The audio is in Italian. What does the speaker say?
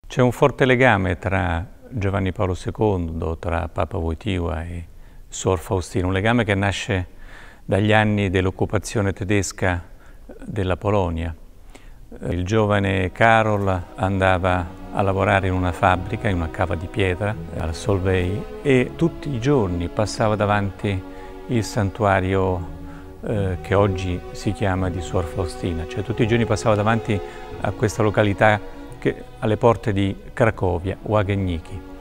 C'è un forte legame tra Giovanni Paolo II, tra Papa Wojtyła e Suor Faustina, un legame che nasce dagli anni dell'occupazione tedesca della Polonia. Il giovane Karol andava a lavorare in una fabbrica, in una cava di pietra, al Solvay, e tutti i giorni passava davanti il santuario che oggi si chiama di Suor Faustina, cioè tutti i giorni passava davanti a questa località alle porte di Cracovia, Łagiewniki.